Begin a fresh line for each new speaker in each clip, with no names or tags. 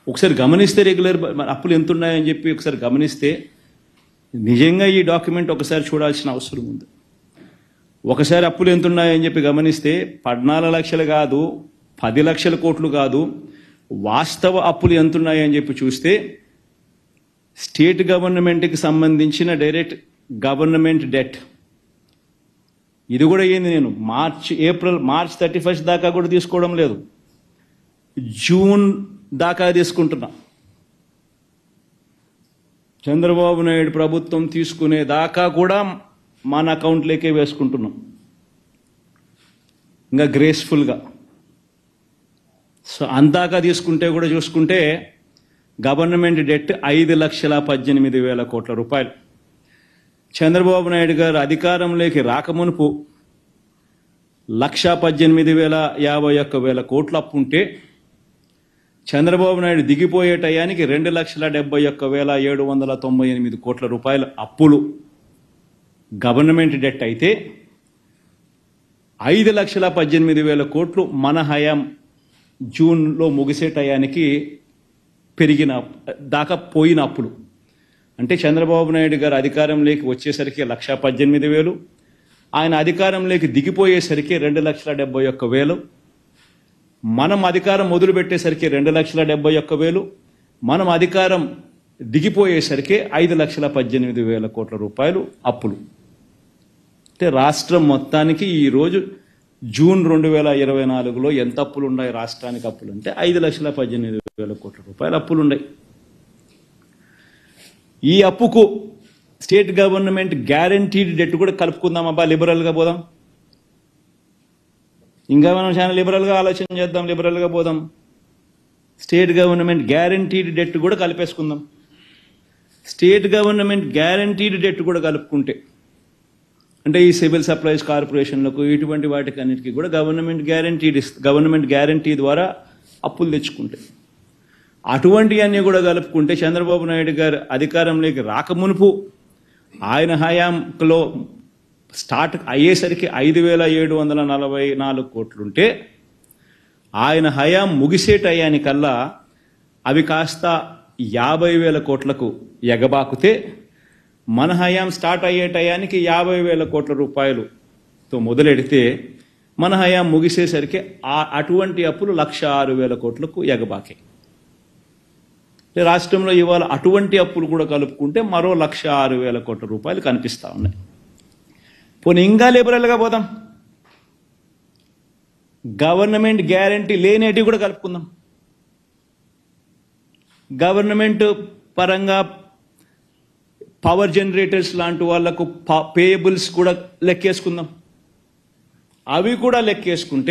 ఒకసారి గమనిస్తే రెగ్యులర్ అప్పులు ఎంత ఉన్నాయని చెప్పి ఒకసారి గమనిస్తే నిజంగా ఈ డాక్యుమెంట్ ఒకసారి చూడాల్సిన అవసరం ఉంది. ఒకసారి అప్పులు ఎంత ఉన్నాయని చెప్పి గమనిస్తే 14 లక్షలు కాదు, 10 లక్షల కోట్లు కాదు, వాస్తవ అప్పులు ఎంత ఉన్నాయని చెప్పి చూస్తే స్టేట్ గవర్నమెంట్కి సంబంధించిన డైరెక్ట్ గవర్నమెంట్ డెట్ ఇది కూడా ఏంది, నేను మార్చ్ 31 దాకా కూడా తీసుకోవడం లేదు, జూన్ దాకా తీసుకుంటున్నా. చంద్రబాబు నాయుడు ప్రభుత్వం తీసుకునే దాకా కూడా మన అకౌంట్లోకే వేసుకుంటున్నాం, ఇంకా గ్రేస్ఫుల్గా. సో అందాక తీసుకుంటే కూడా చూసుకుంటే గవర్నమెంట్ డెట్ 5,18,000 కోట్ల రూపాయలు. చంద్రబాబు నాయుడు గారు అధికారంలోకి రాకమునుపు 1,18,051 కోట్ల అప్పు ఉంటే చంద్రబాబు నాయుడు దిగిపోయే టయానికి 2,71,798 కోట్ల రూపాయల అప్పులు గవర్నమెంట్ డెట్ అయితే 5,18,000 కోట్లు మన హయాం జూన్లో ముగిసే టయానికి పెరిగిన దాకా పోయిన అప్పులు. అంటే చంద్రబాబు నాయుడు గారు అధికారంలోకి వచ్చేసరికి 1,18,000, ఆయన అధికారంలోకి దిగిపోయేసరికి 2,71,000, మనం అధికారం మొదలుపెట్టేసరికి 2,71,000, మనం అధికారం దిగిపోయేసరికి 5,18,000 కోట్ల రూపాయలు అప్పులు. అంటే రాష్ట్రం మొత్తానికి ఈరోజు జూన్ 2024లో ఎంత అప్పులు ఉన్నాయి రాష్ట్రానికి అప్పులు అంటే 5,18,000 కోట్ల రూపాయలు అప్పులు ఉన్నాయి. ఈ అప్పుకు స్టేట్ గవర్నమెంట్ గ్యారంటీడ్ డెట్ కూడా కలుపుకుందాం. అబ్బా లిబరల్గా పోదాం, ఇంకా మనం చాలా లిబరల్గా ఆలోచన చేద్దాం, లిబరల్గా పోదాం. స్టేట్ గవర్నమెంట్ గ్యారంటీడ్ డెట్ కూడా కలిపేసుకుందాం. స్టేట్ గవర్నమెంట్ గ్యారంటీడ్ డెట్ కూడా కలుపుకుంటే అంటే ఈ సివిల్ సప్లైస్ కార్పొరేషన్లకు ఇటువంటి వాటికి అన్నిటికీ కూడా గవర్నమెంట్ గ్యారంటీ ద్వారా అప్పులు తెచ్చుకుంటే అటువంటివన్నీ కూడా కలుపుకుంటే చంద్రబాబు నాయుడు గారు అధికారంలోకి రాకమునుపు ఆయన హయాంలో స్టార్ట్ అయ్యేసరికి 5,744 కోట్లుంటే ఆయన హయాం ముగిసే టయానికల్లా అవి కాస్త 50,000 కోట్లకు ఎగబాకుతే మన హయాం స్టార్ట్ అయ్యే టయానికి 50,000 కోట్ల రూపాయలుతో మొదలెడితే మన హయాం ముగిసేసరికి అటువంటి అప్పులు 1,06,000 కోట్లకు ఎగబాకాయి. రాష్ట్రంలో ఇవాళ అటువంటి అప్పులు కూడా కలుపుకుంటే మరో 1,06,000 కోట్ల రూపాయలు కనిపిస్తూ ఉన్నాయి. పోనీ ఇంకా లిబరల్గా పోదాం, గవర్నమెంట్ గ్యారంటీ లేనేటివి కూడా కలుపుకుందాం. గవర్నమెంట్ పరంగా పవర్ జనరేటర్స్ లాంటి వాళ్లకు పేయబుల్స్ కూడా లెక్కేసుకుందాం. అవి కూడా లెక్కేసుకుంటే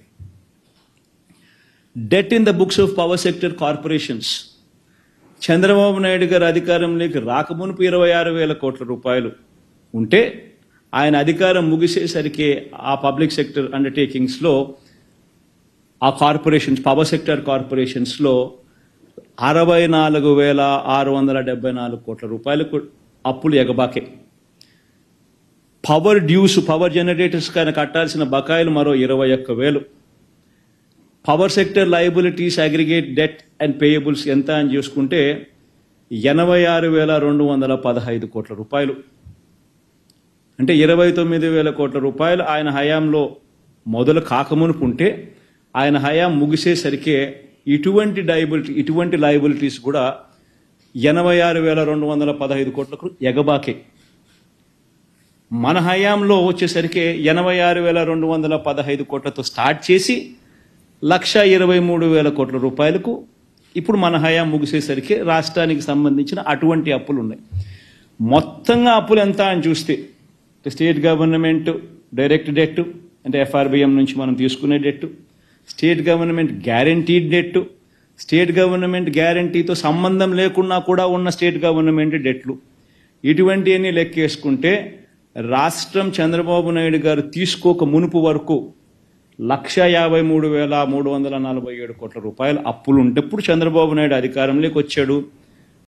debt in the books of power sector corporations Chandrababu Naidu గారు అధికారంలోకి రాకమునుపు 26,000 కోట్ల రూపాయలు ఉంటే ఆయన అధికారం ముగిసేసరికి ఆ పబ్లిక్ సెక్టర్ అండర్టేకింగ్స్లో ఆ కార్పొరేషన్స్ పవర్ సెక్టర్ కార్పొరేషన్స్లో 64,674 కోట్ల రూపాయలకు అప్పులు ఎగబాకే. పవర్ డ్యూస్ పవర్ జనరేటర్స్ కానీ కట్టాల్సిన బకాయిలు మరో 21,000. Power sector liabilities aggregate debt and payables ఎంత అని చూసుకుంటే 86,215 కోట్ల రూపాయలు. అంటే 29,000 కోట్ల రూపాయలు ఆయన హయాంలో మొదలు కాకమునుపు ఉంటే ఆయన హయాం ముగిసేసరికి ఇటువంటి లయబిలిటీస్ కూడా 86,215 కోట్లకు ఎగబాకే. మన హయాంలో వచ్చేసరికి 86,215 కోట్లతో స్టార్ట్ చేసి 1,23,000 కోట్ల రూపాయలకు ఇప్పుడు మన హయాం ముగిసేసరికి రాష్ట్రానికి సంబంధించిన అటువంటి అప్పులు ఉన్నాయి. మొత్తంగా అప్పులు ఎంత అని చూస్తే స్టేట్ గవర్నమెంట్ డైరెక్ట్ డెట్ అంటే FRBM నుంచి మనం తీసుకునే debt, state government guaranteed debt, state government గ్యారంటీతో సంబంధం లేకుండా కూడా ఉన్న స్టేట్ గవర్నమెంట్ డెట్లు, ఇటువంటివన్నీ లెక్కేసుకుంటే రాష్ట్రం చంద్రబాబు నాయుడు గారు తీసుకోక మునుపు వరకు 1,53,347 కోట్ల రూపాయలు అప్పులు ఉంటే ఇప్పుడు చంద్రబాబు నాయుడు అధికారంలోకి వచ్చాడు.